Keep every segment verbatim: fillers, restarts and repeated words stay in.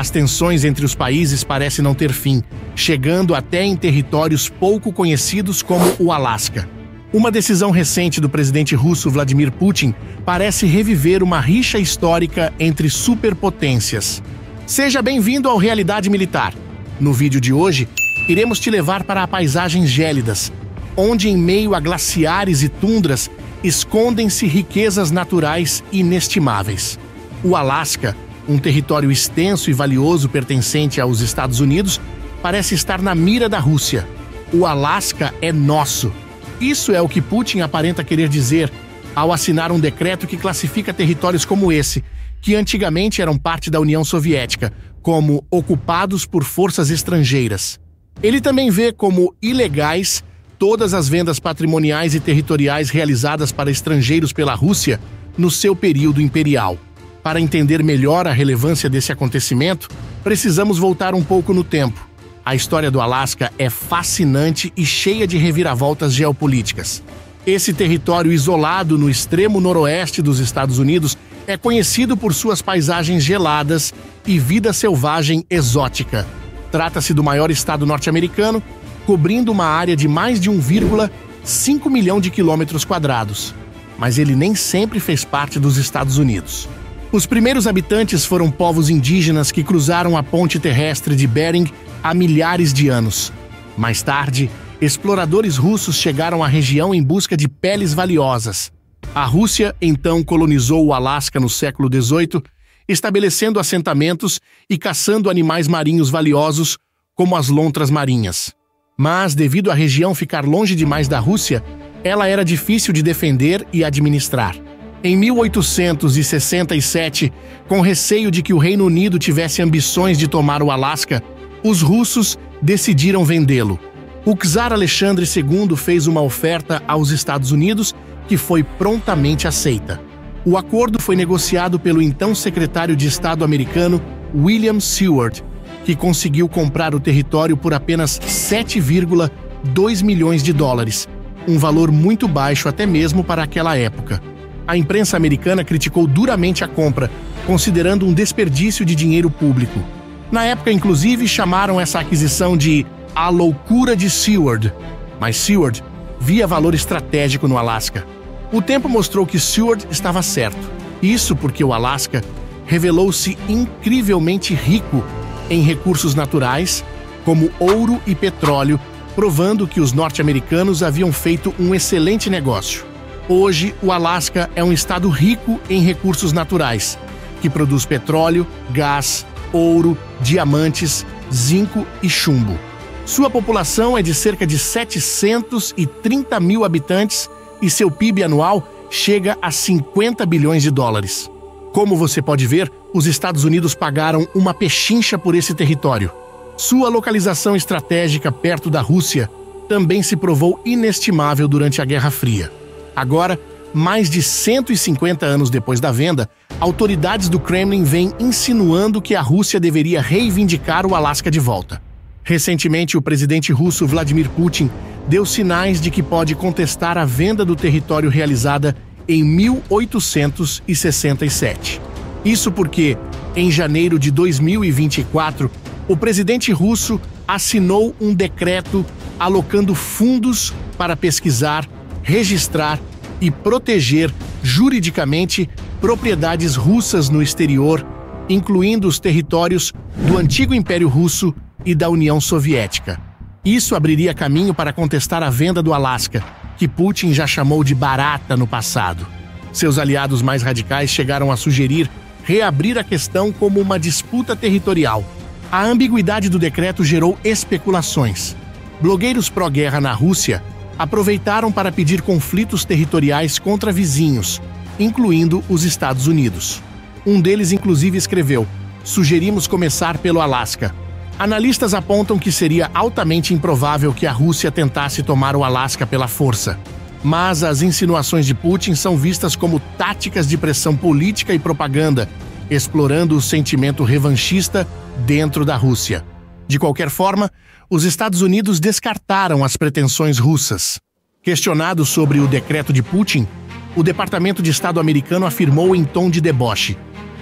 As tensões entre os países parecem não ter fim, chegando até em territórios pouco conhecidos como o Alasca. Uma decisão recente do presidente russo Vladimir Putin parece reviver uma rixa histórica entre superpotências. Seja bem-vindo ao Realidade Militar. No vídeo de hoje, iremos te levar para paisagens gélidas, onde em meio a glaciares e tundras escondem-se riquezas naturais inestimáveis. O Alasca, um território extenso e valioso pertencente aos Estados Unidos, parece estar na mira da Rússia. O Alasca é nosso. Isso é o que Putin aparenta querer dizer ao assinar um decreto que classifica territórios como esse, que antigamente eram parte da União Soviética, como ocupados por forças estrangeiras. Ele também vê como ilegais todas as vendas patrimoniais e territoriais realizadas para estrangeiros pela Rússia no seu período imperial. Para entender melhor a relevância desse acontecimento, precisamos voltar um pouco no tempo. A história do Alasca é fascinante e cheia de reviravoltas geopolíticas. Esse território isolado no extremo noroeste dos Estados Unidos é conhecido por suas paisagens geladas e vida selvagem exótica. Trata-se do maior estado norte-americano, cobrindo uma área de mais de um vírgula cinco milhão de quilômetros quadrados. Mas ele nem sempre fez parte dos Estados Unidos. Os primeiros habitantes foram povos indígenas que cruzaram a ponte terrestre de Bering há milhares de anos. Mais tarde, exploradores russos chegaram à região em busca de peles valiosas. A Rússia então colonizou o Alasca no século dezoito, estabelecendo assentamentos e caçando animais marinhos valiosos, como as lontras marinhas. Mas, devido à região ficar longe demais da Rússia, ela era difícil de defender e administrar. Em mil oitocentos e sessenta e sete, com receio de que o Reino Unido tivesse ambições de tomar o Alasca, os russos decidiram vendê-lo. O czar Alexandre segundo fez uma oferta aos Estados Unidos que foi prontamente aceita. O acordo foi negociado pelo então secretário de Estado americano William Seward, que conseguiu comprar o território por apenas sete vírgula dois milhões de dólares, um valor muito baixo até mesmo para aquela época. A imprensa americana criticou duramente a compra, considerando um desperdício de dinheiro público. Na época, inclusive, chamaram essa aquisição de a loucura de Seward. Mas Seward via valor estratégico no Alasca. O tempo mostrou que Seward estava certo. Isso porque o Alasca revelou-se incrivelmente rico em recursos naturais, como ouro e petróleo, provando que os norte-americanos haviam feito um excelente negócio. Hoje, o Alasca é um estado rico em recursos naturais, que produz petróleo, gás, ouro, diamantes, zinco e chumbo. Sua população é de cerca de setecentos e trinta mil habitantes e seu P I B anual chega a cinquenta bilhões de dólares. Como você pode ver, os Estados Unidos pagaram uma pechincha por esse território. Sua localização estratégica perto da Rússia também se provou inestimável durante a Guerra Fria. Agora, mais de cento e cinquenta anos depois da venda, autoridades do Kremlin vêm insinuando que a Rússia deveria reivindicar o Alasca de volta. Recentemente, o presidente russo Vladimir Putin deu sinais de que pode contestar a venda do território realizada em mil oitocentos e sessenta e sete. Isso porque, em janeiro de dois mil e vinte e quatro, o presidente russo assinou um decreto alocando fundos para pesquisar, registrar e proteger juridicamente propriedades russas no exterior, incluindo os territórios do antigo Império Russo e da União Soviética. Isso abriria caminho para contestar a venda do Alasca, que Putin já chamou de barata no passado. Seus aliados mais radicais chegaram a sugerir reabrir a questão como uma disputa territorial. A ambiguidade do decreto gerou especulações. Blogueiros pró-guerra na Rússia aproveitaram para pedir conflitos territoriais contra vizinhos, incluindo os Estados Unidos. Um deles, inclusive, escreveu: "Sugerimos começar pelo Alasca." Analistas apontam que seria altamente improvável que a Rússia tentasse tomar o Alasca pela força. Mas as insinuações de Putin são vistas como táticas de pressão política e propaganda, explorando o sentimento revanchista dentro da Rússia. De qualquer forma, os Estados Unidos descartaram as pretensões russas. Questionado sobre o decreto de Putin, o Departamento de Estado americano afirmou em tom de deboche: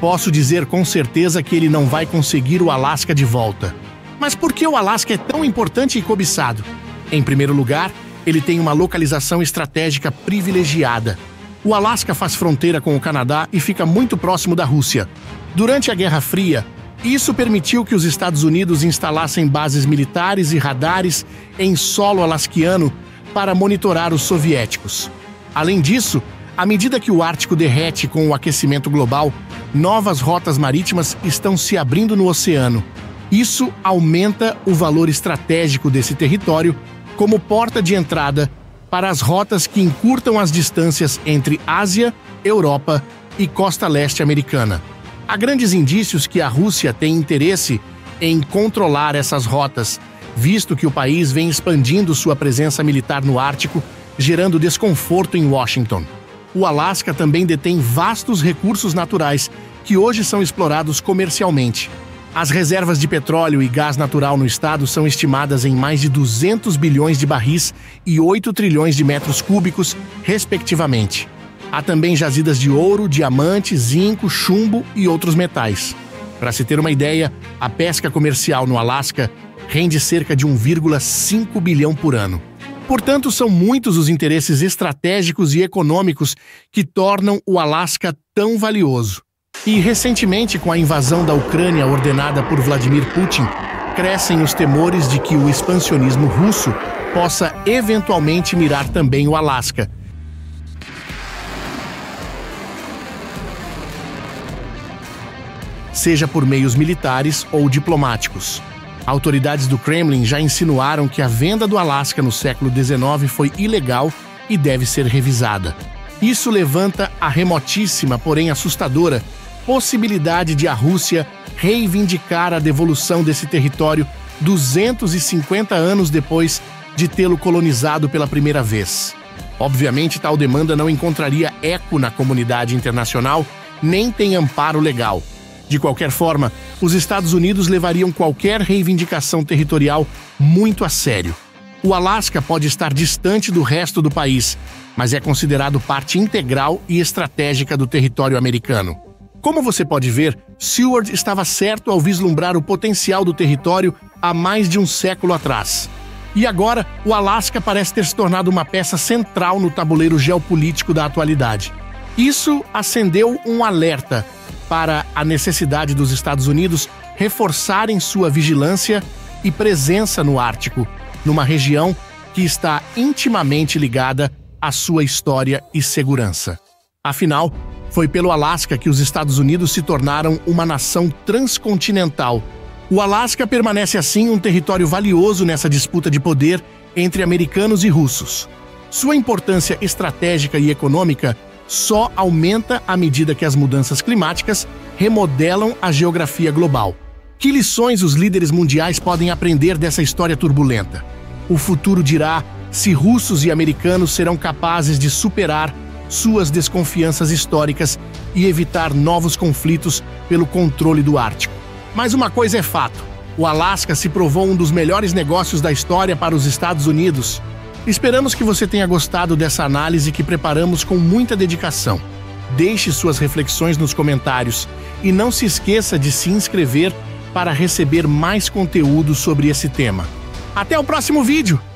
posso dizer com certeza que ele não vai conseguir o Alasca de volta. Mas por que o Alasca é tão importante e cobiçado? Em primeiro lugar, ele tem uma localização estratégica privilegiada. O Alasca faz fronteira com o Canadá e fica muito próximo da Rússia. Durante a Guerra Fria, isso permitiu que os Estados Unidos instalassem bases militares e radares em solo alasquiano para monitorar os soviéticos. Além disso, à medida que o Ártico derrete com o aquecimento global, novas rotas marítimas estão se abrindo no oceano. Isso aumenta o valor estratégico desse território como porta de entrada para as rotas que encurtam as distâncias entre Ásia, Europa e costa leste americana. Há grandes indícios que a Rússia tem interesse em controlar essas rotas, visto que o país vem expandindo sua presença militar no Ártico, gerando desconforto em Washington. O Alasca também detém vastos recursos naturais que hoje são explorados comercialmente. As reservas de petróleo e gás natural no estado são estimadas em mais de duzentos bilhões de barris e oito trilhões de metros cúbicos, respectivamente. Há também jazidas de ouro, diamante, zinco, chumbo e outros metais. Para se ter uma ideia, a pesca comercial no Alasca rende cerca de um vírgula cinco bilhão por ano. Portanto, são muitos os interesses estratégicos e econômicos que tornam o Alasca tão valioso. E, recentemente, com a invasão da Ucrânia ordenada por Vladimir Putin, crescem os temores de que o expansionismo russo possa eventualmente mirar também o Alasca. Seja por meios militares ou diplomáticos. Autoridades do Kremlin já insinuaram que a venda do Alasca no século dezenove foi ilegal e deve ser revisada. Isso levanta a remotíssima, porém assustadora, possibilidade de a Rússia reivindicar a devolução desse território duzentos e cinquenta anos depois de tê-lo colonizado pela primeira vez. Obviamente, tal demanda não encontraria eco na comunidade internacional, nem tem amparo legal. De qualquer forma, os Estados Unidos levariam qualquer reivindicação territorial muito a sério. O Alasca pode estar distante do resto do país, mas é considerado parte integral e estratégica do território americano. Como você pode ver, Seward estava certo ao vislumbrar o potencial do território há mais de um século atrás. E agora, o Alasca parece ter se tornado uma peça central no tabuleiro geopolítico da atualidade. Isso acendeu um alerta para a necessidade dos Estados Unidos reforçarem sua vigilância e presença no Ártico, numa região que está intimamente ligada à sua história e segurança. Afinal, foi pelo Alasca que os Estados Unidos se tornaram uma nação transcontinental. O Alasca permanece assim um território valioso nessa disputa de poder entre americanos e russos. Sua importância estratégica e econômica só aumenta à medida que as mudanças climáticas remodelam a geografia global. Que lições os líderes mundiais podem aprender dessa história turbulenta? O futuro dirá se russos e americanos serão capazes de superar suas desconfianças históricas e evitar novos conflitos pelo controle do Ártico. Mas uma coisa é fato: o Alasca se provou um dos melhores negócios da história para os Estados Unidos. Esperamos que você tenha gostado dessa análise que preparamos com muita dedicação. Deixe suas reflexões nos comentários e não se esqueça de se inscrever para receber mais conteúdo sobre esse tema. Até o próximo vídeo!